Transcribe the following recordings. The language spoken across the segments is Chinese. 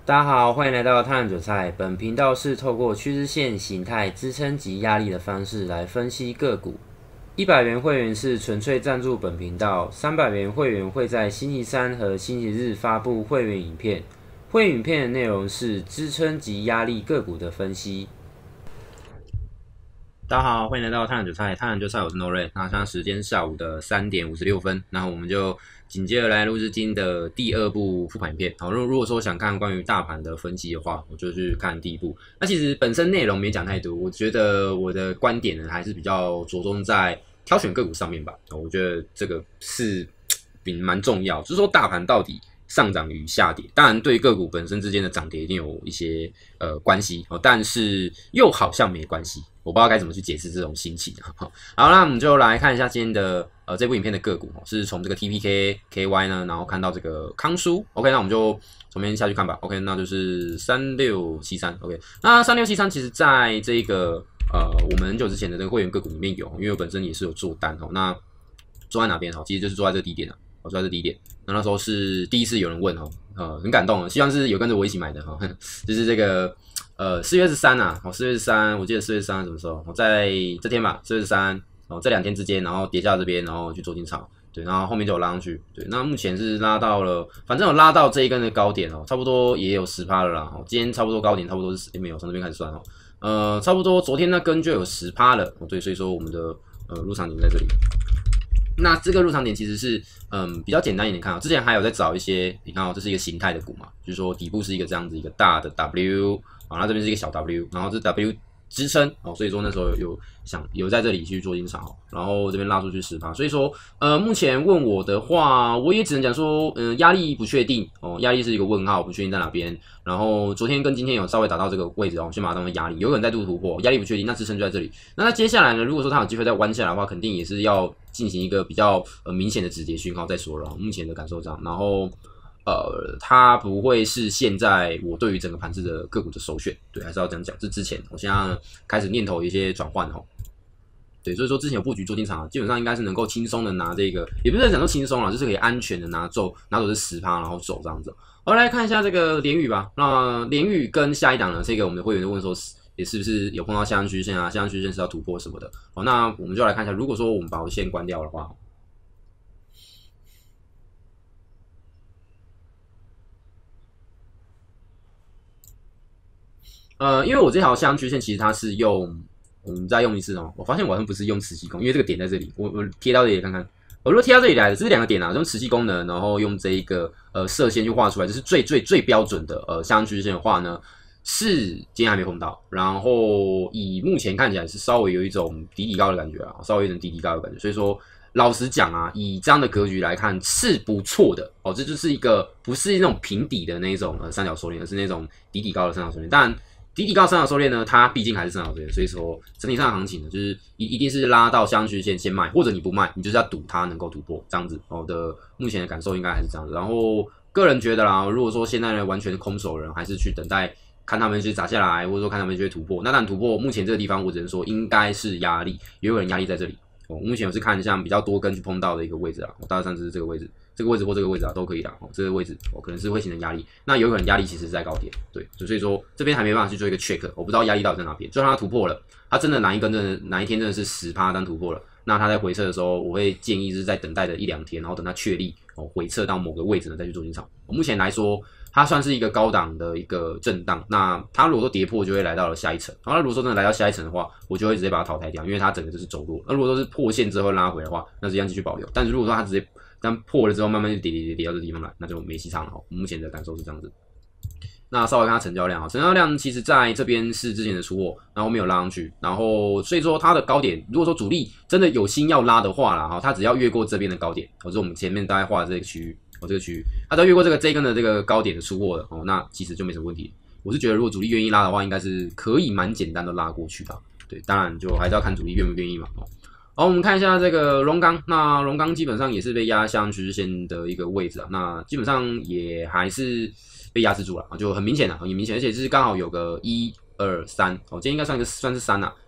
大家好，欢迎来到探韭菜。本频道是透过趋势线形态、支撑及压力的方式来分析个股。100元会员是纯粹赞助本频道，300元会员会在星期三和星期日发布会员影片。会员影片的内容是支撑及压力个股的分析。大家好，欢迎来到探韭菜。探韭菜，我是 No Ray。那现在时间下午的3点56分，那我们就紧接着来录制今天的第二部复盘影片。好，如果说想看关于大盘的分析的话，我就去看第一部。那其实本身内容没讲太多，我觉得我的观点呢还是比较着重在挑选个股上面吧。我觉得这个是蛮重要，就是说大盘到底上涨与下跌，当然对个股本身之间的涨跌一定有一些关系，但是又好像没关系，我不知道该怎么去解释这种心情。好，那我们就来看一下今天的这部影片的个股，是从这个 TPK、KY 呢，然后看到这个康舒。OK， 那我们就从这边下去看吧。OK， 那就是3673。OK， 那3673其实在这个我们很久之前的这个会员个股里面有，因为我本身也是有做单哦。那做在哪边？其实就是做在这个低点啊。我做在这低点，那时候是第一次有人问很感动，希望是有跟着我一起买的就是这个4月13啊，4月13，我记得4月13什么时候？我在这天吧，4月13，这2天之间，然后跌下这边，然后去做进场，对，然后后面就有拉上去，对，那目前是拉到了，反正有拉到这一根的高点差不多也有10%了啦，今天差不多高点差不多是没有，从这边开始算差不多昨天那根就有10%了，对，所以说我们的入场点在这里。那这个入场点其实是比较简单一点看之前还有在找一些，你看这是一个形态的股嘛，就是说底部是一个这样子一个大的 W， 那这边是一个小 W， 然后这 W 支撑所以说那时候有在这里去做进场然后这边拉出去10%，所以说目前问我的话，我也只能讲说压力不确定压力是一个问号，不确定在哪边。然后昨天跟今天有稍微打到这个位置我先把它当成压力，有可能再度突破，压力不确定，那支撑就在这里。那接下来呢，如果说它有机会再弯下来的话，肯定也是要进行一个比较明显的止跌讯号再说了。目前的感受这样，然后它不会是现在我对于整个盘子的个股的首选，对，还是要这样讲。这之前我现在开始念头有一些转换对，所以说之前有布局做进场基本上应该是能够轻松的拿这个，也不是讲说轻松啦，就是可以安全的拿走这10%，然后走这样子。好，来看一下这个联宇吧。那联宇跟下一档呢，这个我们的会员就问说，也是不是有碰到下降曲线啊？下降曲线是要突破什么的？好，那我们就来看一下，如果说我们把线关掉的话，因为我这条下降曲线其实它是用，我们再用一次我发现我好像不是用磁吸功，因为这个点在这里，我贴到这里看看。如果贴到这里来的，这是2个点用磁吸功能，然后用这一个射线去画出来，这是最标准的下降曲线的话呢，是今天还没碰到。然后以目前看起来是稍微有一种底高的感觉稍微有点底高的感觉。所以说老实讲以这样的格局来看是不错的这就是一个不是那种平底的那种三角收敛，而是那种底高的三角收敛。当然底高三角收敛呢，它毕竟还是三角收敛，所以说整体上的行情呢，就是一定是拉到下降曲线先卖，或者你不卖，你就是要赌它能够突破这样子的。目前的感受应该还是这样子。然后个人觉得啦，如果说现在呢完全空手人，还是去等待看他们去砸下来，或者说看他们去突破。那当然突破目前这个地方，我只能说应该是压力，有人压力在这里。目前我是看像比较多根去碰到的一个位置大致上就是这个位置。这个位置或这个位置都可以啦这个位置可能是会形成压力，那有可能压力其实是在高点，对，所以说这边还没办法去做一个 check， 我不知道压力到底在哪边。就算它突破了，它真的哪一天真的是10%当突破了，那它在回撤的时候，我会建议是在等待的1-2天，然后等它确立回撤到某个位置呢再去做进场。目前来说，它算是一个高档的一个震荡，那它如果说跌破，就会来到了下一层。然后如果说真的来到下一层的话，我就会直接把它淘汰掉，因为它整个就是走弱。那如果说是破线之后拉回的话，那是一样继续保留。但是如果说它直接当破了之后，慢慢就跌到这地方来，那就没戏唱了目前的感受是这样子。那稍微看它成交量成交量其实在这边是之前的出货，然后没有拉上去，然后所以说它的高点，如果说主力真的有心要拉的话啦它只要越过这边的高点就是我们前面大概画的这个区域这个区域，它只要越过这根的这个高点的出货的那其实就没什么问题。我是觉得如果主力愿意拉的话，应该是可以蛮简单的拉过去的。对，当然就还是要看主力愿不愿意嘛好，我们看一下这个龙钢，那龙钢基本上也是被压向趋势线的一个位置那基本上也还是被压制住了就很明显很明显，而且是刚好有个1、2、3今天应该算是3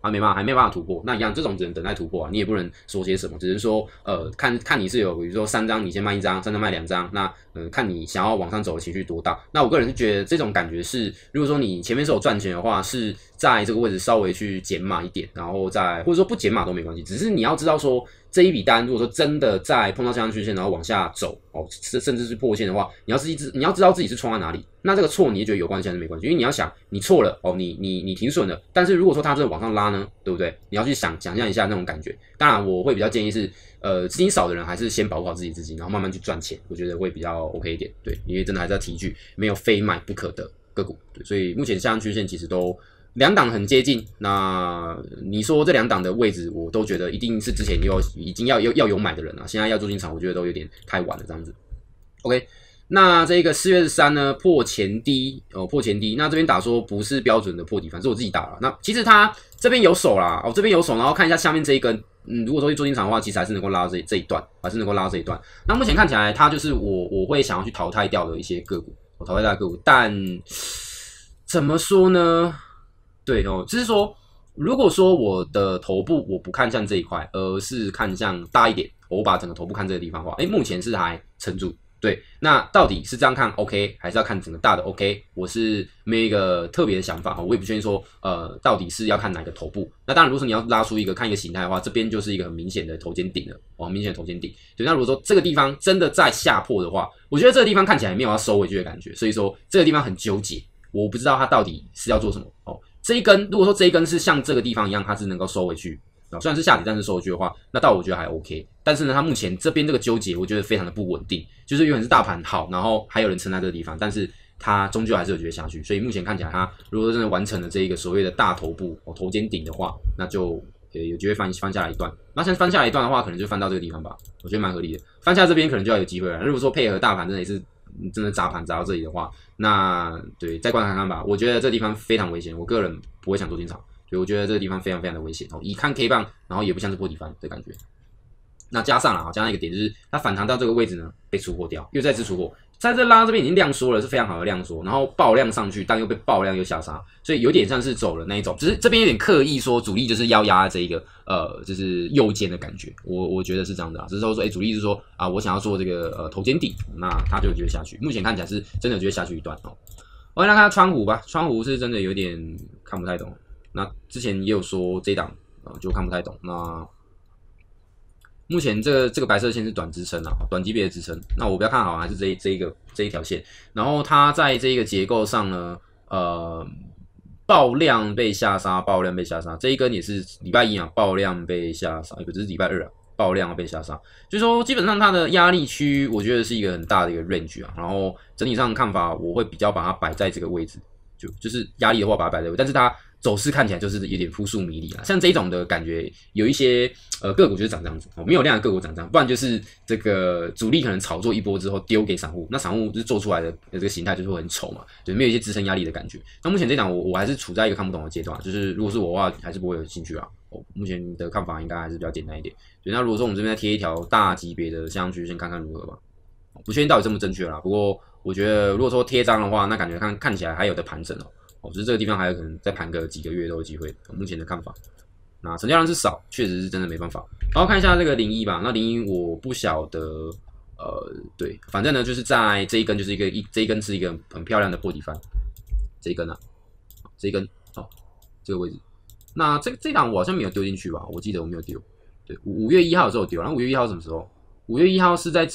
没办法，还没办法突破，那一样这种只能等待突破啊，你也不能说些什么，只是说看你是有比如说3张你先卖1张，3张卖2张，那看你想要往上走的情绪多大。那我个人是觉得这种感觉是，如果说你前面是有赚钱的话，是在这个位置稍微去减码一点，然后再或者说不减码都没关系，只是你要知道说这一笔单如果说真的在碰到下降曲线然后往下走甚至是破线的话，你要知道自己是冲在哪里。那这个错你也觉得有关系还是没关系？因为你要想你错了你停损了，但是如果说它真的往上拉呢，对不对？你要去想象一下那种感觉。当然我会比较建议是资金少的人还是先保护好自己资金，然后慢慢去赚钱，我觉得会比较 OK 一点。对，因为真的还是要提一句，没有非买不可的个股。对，所以目前下降曲线其实都2档很接近。那你说这2档的位置，我都觉得一定是之前已经要有买的人了，现在要做进场，我觉得都有点太晚了这样子。OK。那这个4月13呢破前低破前低，那这边打说不是标准的破底，反正我自己打了。那其实它这边有手啦，这边有手，然后看一下下面这一根，如果说去做进场的话，其实还是能够拉这一段，还是能够拉这一段。那目前看起来它就是我会想要去淘汰掉的一些个股，淘汰掉的个股，但怎么说呢？对就是说，如果说我的头部我不看向这一块，而是看向大一点，我把整个头部看这个地方的话，目前是还撑住。对，那到底是这样看 OK， 还是要看整个大的 OK？ 我是没有一个特别的想法，我也不确定说，到底是要看哪个头部。那当然，如果说你要拉出看一个形态的话，这边就是一个很明显的头肩顶了，很明显的头肩顶。对，那如果说这个地方真的在下破的话，我觉得这个地方看起来没有要收回去的感觉，所以说这个地方很纠结，我不知道它到底是要做什么这一根，如果说这一根是像这个地方一样，它是能够收回去。虽然是下跌，但是收回去的话，那倒我觉得还 OK。但是呢，它目前这边这个纠结，我觉得非常的不稳定。就是原本是大盘好，然后还有人撑在这个地方，但是它终究还是有机会下去。所以目前看起来，它如果说真的完成了这一个所谓的大头部头肩顶的话，那就有机会翻下来一段。那现在翻下来一段的话，可能就翻到这个地方吧，我觉得蛮合理的。翻下这边可能就要有机会了。如果说配合大盘真的也是真的砸盘砸到这里的话，那对再观察看看吧。我觉得这个地方非常危险，我个人不会想做进场。所以我觉得这个地方非常非常的危险以看 K 棒，然后也不像是破底翻的感觉。那加上一个点就是它反弹到这个位置呢被出货掉，又再次出货，在这拉这边已经量缩了，是非常好的量缩，然后爆量上去，但又被爆量又下杀，所以有点像是走了那一种，只是这边有点刻意说主力就是要压这一个就是右肩的感觉，我觉得是这样的只是说主力是说我想要做这个头肩顶，那它就有机会下去，目前看起来是真的有机会下去一段我来看看川湖吧，川湖是真的有点看不太懂。那之前也有说这一档就看不太懂。那目前这个白色线是短支撑短级别的支撑。那我比较看好还是这一条线。然后它在这一个结构上呢，爆量被下杀，这一根也是礼拜一爆量被下杀，不是礼拜二爆量被下杀。就是说基本上它的压力区，我觉得是一个很大的一个 range 然后整体上的看法，我会比较把它摆在这个位置，就是压力的话把它摆在这个位置，但是它走势看起来就是有点扑朔迷离像这种的感觉，有一些个股就是长这样子没有量的个股长这样，不然就是这个主力可能炒作一波之后丢给散户，那散户就是做出来的这个形态就是会很丑嘛，就没有一些支撑压力的感觉。那目前这档我还是处在一个看不懂的阶段，就是如果是我的话，还是不会有兴趣目前的看法应该还是比较简单一点。对，那如果说我们这边再贴一条大级别的下降曲线，看看如何吧。不确定到底正不正确啦，不过我觉得如果说贴章的话，那感觉看起来还有的盘整就是这个地方还有可能再盘个几个月都有机会。目前的看法，那成交量是少，确实是真的没办法。然后看一下这个01吧，那01我不晓得，对，反正呢就是在这一根就是这一根是一个很漂亮的破底翻，这一根这一根这个位置。那这档我好像没有丢进去吧？我记得我没有丢。对，5月1号的时候有丢，然后5月1号什么时候？5月1号是在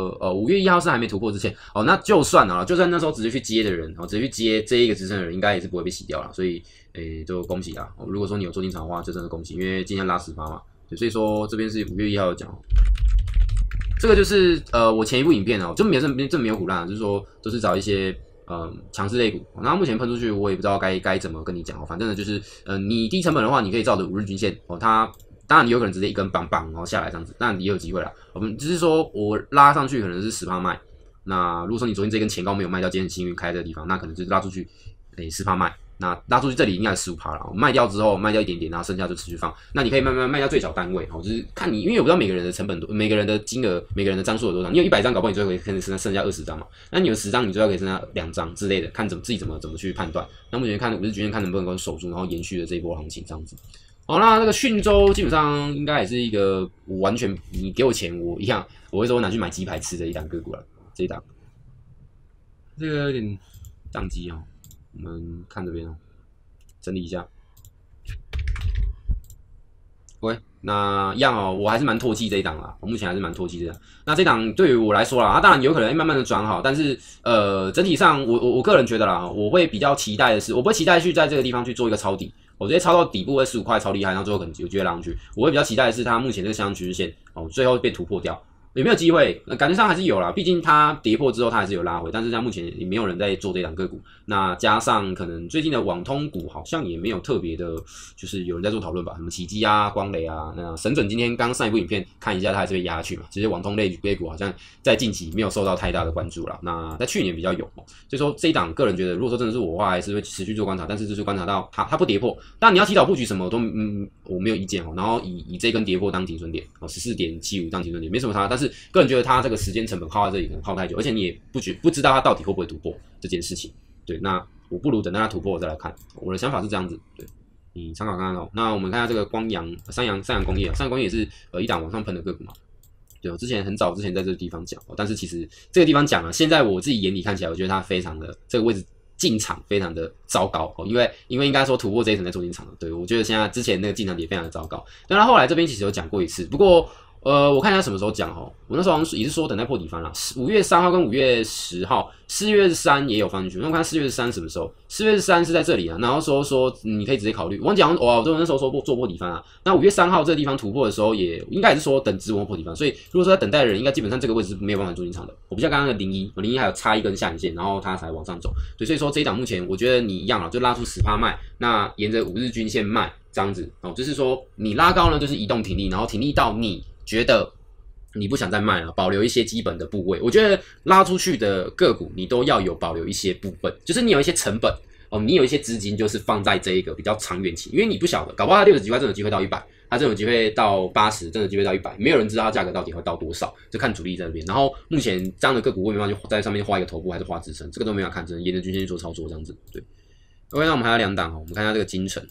5月1号是还没突破之前那就算那时候直接去接的人直接去接这一个支撑的人，应该也是不会被洗掉啦，所以就恭喜啦如果说你有做进场的话，就真的恭喜，因为今天拉10%嘛，所以说这边是5月1号讲这个就是我前一部影片就没有唬烂，就是说都是找一些强势类股，那目前喷出去我也不知道该怎么跟你讲反正呢就是你低成本的话，你可以照着5日均线它。当然，你有可能直接一根棒棒然后下来这样子，当然也有机会啦。我们只是说我拉上去可能是10%卖，那如果说你昨天这根前高没有卖掉，今天很幸运开这个地方，那可能就是拉出去10%卖，那拉出去这里应该是15%了。卖掉之后卖掉一点点，然后剩下就持续放。那你可以慢慢卖掉最小单位就是看你，因为我不知道每个人的成本每个人的金额、每个人的张数有多少。你有100张，搞不好你最后可以剩下20张嘛。那你有10张，你最后可以剩下2张之类的，看自己怎么去判断。那目前看50均线看能不能够守住，然后延续的这一波行情这样子。 好，那这个讯州基本上应该也是一个我完全你给我钱我一样，我会说拿去买鸡排吃的一档个股了。这一档，这个有点宕机哦，我们看这边哦，整理一下。喂，那一样哦，我还是蛮唾弃这一档啦，我目前还是蛮唾弃这档。那这档对于我来说啦，它当然有可能慢慢的转好，但是整体上我个人觉得啦，我会比较期待的是，我不会期待去在这个地方去做一个抄底，我直接抄到底部25块超厉害，然后最后可能有机会拉上去。我会比较期待的是它目前这个向上趋势线哦，最后被突破掉。有没有机会？感觉上还是有啦，毕竟它跌破之后它还是有拉回，但是在目前也没有人在做这档个股。那加上可能最近的网通股好像也没有特别的，就是有人在做讨论吧，什么奇迹啊、光磊啊，那神准今天刚上一部影片看一下，它还是被压下去嘛。其实网通类股好像在近期没有受到太大的关注啦。那在去年比较有，所以说这一档个人觉得，如果说真的是我的话，还是会持续做观察，但是就是观察到它不跌破，但你要提早布局什么我没有意见哦。然后以这根跌破当停损点14.75当停损点，没什么差，但是个人觉得它这个时间成本耗在这里可能耗太久，而且你也不知道它到底会不会突破这件事情。对，那我不如等到它突破我再来看。我的想法是这样子，对，你参考看看哦。那我们看一下这个三阳工业，三阳工业也是一档往上喷的个股嘛。对，我之前很早之前在这个地方讲，但是其实这个地方讲啊，现在我自己眼里看起来，我觉得它非常的这个位置进场非常的糟糕哦，因为应该说突破这一层再做进场了。对，我觉得现在之前那个进场点非常的糟糕。但它后来这边其实有讲过一次，不过我看一下什么时候讲哦。我那时候好像也是说等待破底翻啦，5月3号跟5月10号，4月3也有放进去。那我看4月3什么时候？4月3是在这里啊，然后说你可以直接考虑。我讲我那时候说做破底翻啊。那5月3号这个地方突破的时候，也应该也是说等止稳破底翻。所以如果说在等待的人，应该基本上这个位置是没有办法做进场的。我不像刚刚的01还有插一根下影线，然后它才往上走。对，所以说这一档目前我觉得你一样啊，就拉出10%卖，那沿着5日均线卖这样子哦，就是说你拉高呢就是移动停利，然后停利到你觉得你不想再卖了，保留一些基本的部位。我觉得拉出去的个股，你都要有保留一些部分，就是你有一些成本哦，你有一些资金就是放在这一个比较长远期，因为你不晓得，搞不好它60几块真的有机会到100，它真的有机会到80，真的有机会到100，没有人知道它价格到底会到多少，就看主力在那边。然后目前这样的个股，我没办法去在上面画一个头部还是画支撑，这个都没法看，只能沿着均线去做操作这样子。对 ，OK， 那我们还有2档哦，我们看一下这个金城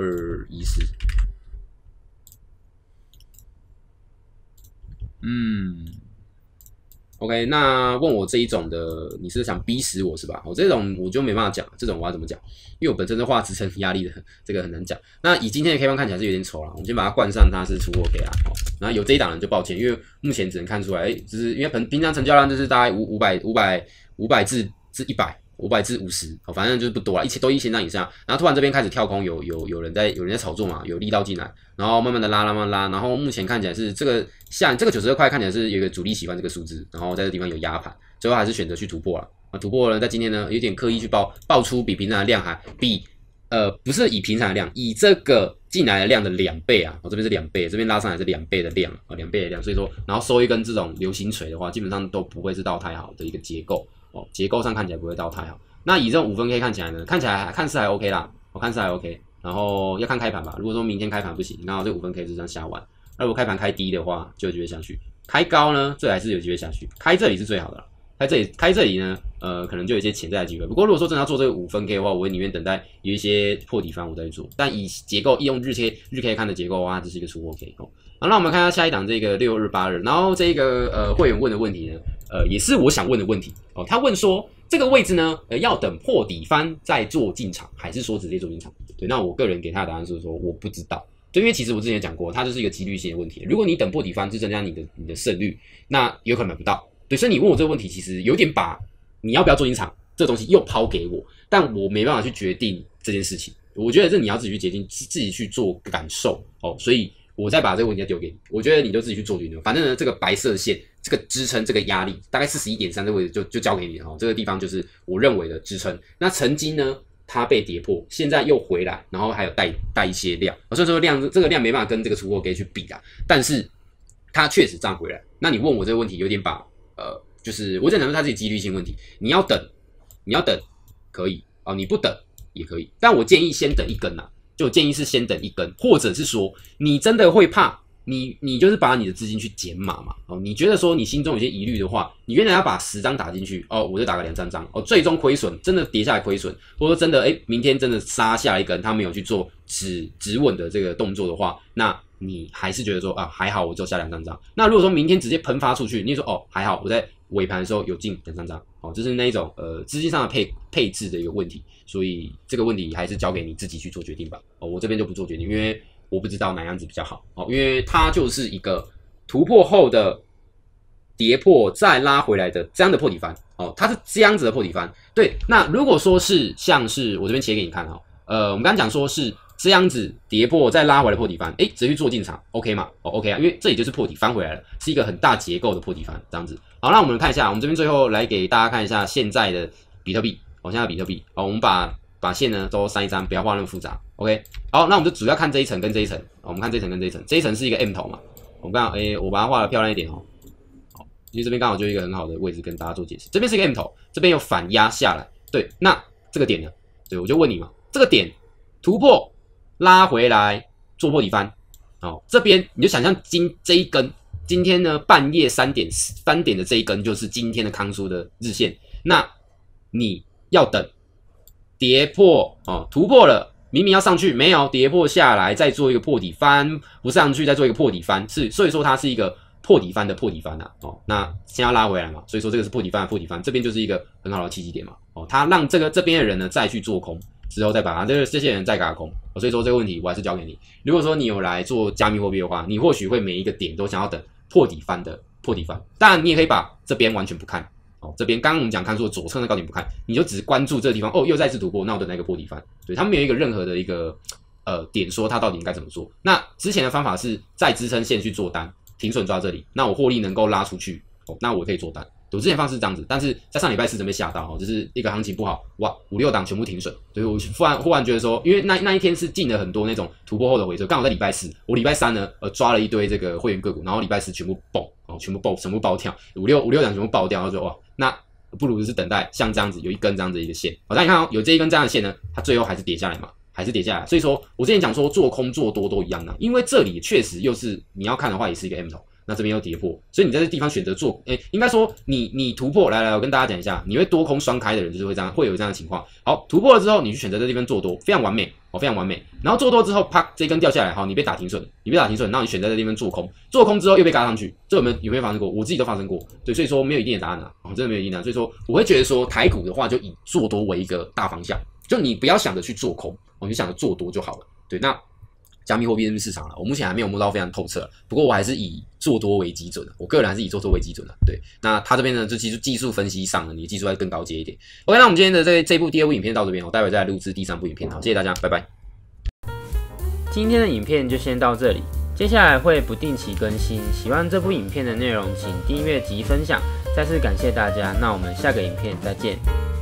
6214。OK， 那问我这一种的，你是想逼死我是吧？这种我就没办法讲，这种我要怎么讲？因为我本身是画支撑压力的，这个很难讲。那以今天的 K 棒看起来是有点丑啦，我们先把它冠上它是出货 K 啦。然后有这一档人就抱歉，因为目前只能看出来，就是因为平常成交量就是大概500至100。500至50，反正就是不多啦，都1000张以上。然后突然这边开始跳空，有人在炒作嘛，有力道进来，然后慢慢的拉，然后目前看起来是这个92块看起来是有一个主力喜欢这个数字，然后在这地方有压盘，最后还是选择去突破了。突破了，在今天呢有点刻意去爆出比平常的量还不是以平常的量，以这个进来的量的2倍啊，这边是2倍，这边拉上来是2倍的量啊，2倍的量，所以说然后收一根这种流星锤的话，基本上都不会是到太好的一个结构。结构上看起来不会到太好。那以这种5分 K 看起来呢，看似还 OK 啦，我看似还 OK。然后要看开盘吧，如果说明天开盘不行，然后这5分 K 就这样下完。那如果开盘开低的话，就有机会下去；开高呢，这还是有机会下去。开这里是最好的啦，开这里呢，可能就有一些潜在的机会。不过如果说真的要做这个5分 K 的话，我会宁愿等待有一些破底翻我再去做。但以结构用日 K 看的结构的话，这是一个出货 K 哦。好，那我们看一下下一档这个6282，然后这个会员问的问题呢，也是我想问的问题哦。他问说这个位置呢，要等破底翻再做进场，还是说直接做进场？对，那我个人给他的答案是说我不知道。对，因为其实我之前也讲过，它就是一个几率性的问题。如果你等破底翻，是增加你的胜率，那有可能买不到。对，所以你问我这个问题，其实有点把你要不要做进场这东西又抛给我，但我没办法去决定这件事情。我觉得这你要自己去决定，自己去做感受哦。所以我再把这个问题再丢给你，我觉得你就自己去做决定。反正呢，这个白色线，这个支撑，这个压力大概41.3这个位置就交给你了。这个地方就是我认为的支撑。那曾经呢，它被跌破，现在又回来，然后还有带一些量。虽然说这个量没办法跟这个出货 K 去比啊，但是它确实涨回来。那你问我这个问题，有点把就是我在讲说它是几率性问题。你要等可以哦，你不等也可以，但我建议先等一根啊。就建议是先等一根，或者是说你真的会怕你就是把你的资金去减码嘛，哦，你觉得说你心中有些疑虑的话，你原来要把10张打进去，哦，我就打个2、3张，哦，最终亏损，真的跌下来亏损，或者说真的，明天真的杀下一根，他没有去做止稳的这个动作的话，那你还是觉得说啊，还好，我只有下2、3张。那如果说明天直接喷发出去，你说哦，还好，我在尾盘的时候有进2、3张，哦，这是那一种资金上的配置的一个问题，所以这个问题还是交给你自己去做决定吧。哦，我这边就不做决定，因为我不知道哪样子比较好，哦，因为它就是一个突破后的跌破再拉回来的这样的破底翻，哦，它是这样子的破底翻。对，那如果说是像是我这边切给你看，我们刚刚讲说是这样子跌破再拉回来的破底翻，直接去做进场 ，OK 嘛？哦 ，OK 啊，因为这里就是破底翻回来了，是一个很大结构的破底翻，这样子。好，那我们看一下，我们这边最后来给大家看一下现在的比特币，现在的比特币，我们把线呢都删一删，不要画那么复杂 ，OK。好，那我们就主要看这一层跟这一层，我们看这一层跟这一层，这一层是一个 M 头嘛，我们刚好，我把它画的漂亮一点哦，因为这边刚好就一个很好的位置跟大家做解释，这边是一个 M 头，这边有反压下来，对，那这个点呢，对，我就问你嘛，这个点突破拉回来做破底翻，这边你就想象这一根，今天呢半夜3点的这一根就是今天的康苏的日线，那你要等跌破突破了，明明要上去没有跌破下来，再做一个破底翻，不上去再做一个破底翻，所以说它是一个破底翻的破底翻啊，那先要拉回来嘛，所以说这个是破底翻的破底翻，这边就是一个很好的契机点嘛，它让这边的人呢再去做空。之后再把它这些人再给他空，所以说这个问题我还是交给你。如果说你有来做加密货币的话，你或许会每一个点都想要等破底翻的破底翻。当然，你也可以把这边完全不看，这边刚刚我们讲看说左侧的高点不看，你就只关注这个地方，又再次突破，那我等那个破底翻。对，他没有一个任何的一个点说他到底应该怎么做。那之前的方法是在支撑线去做单，停损抓这里，那我获利能够拉出去，那我可以做单。我之前方式是这样子，但是在上礼拜4真被吓到，就是一个行情不好，哇，5、6档全部停损，所以我忽然觉得说，因为那一天是进了很多那种突破后的回撤，刚好在礼拜4，我礼拜3呢抓了一堆这个会员个股，然后礼拜4全部爆，全部爆跳，5、6档全部爆掉，然后说哇，那不如就是等待像这样子有一根这样子的一个线，但你看有这一根这样的线呢，它最后还是跌下来嘛。还是跌下来，所以说我之前讲说做空做多都一样的，因为这里确实又是你要看的话也是一个 M 头，那这边又跌破，所以你在这地方选择做，应该说你突破，来，我跟大家讲一下，你会多空双开的人就是会有这样的情况。好，突破了之后，你去选择这地方做多，非常完美，非常完美。然后做多之后，啪，这一根掉下来，好，你被打停损，然后你选择在这地方做空，做空之后又被嘎上去，这有没有发生过？我自己都发生过，对，所以说没有一定的答案啊，真的没有一定的答案。所以说我会觉得说台股的话，就以做多为一个大方向，就你不要想着去做空，你就想着做多就好了。对，那加密货币市场我目前还没有摸到非常透彻，不过我还是以做多为基准的，我个人还是以做多为基准的。对，那他这边呢，就技术分析上呢，你的技术要更高阶一点。OK， 那我们今天的这部第2部影片到这边，我待会再来录制第3部影片。好，谢谢大家，拜拜。 今天的影片就先到这里，接下来会不定期更新。喜欢这部影片的内容，请订阅及分享。再次感谢大家，那我们下个影片再见。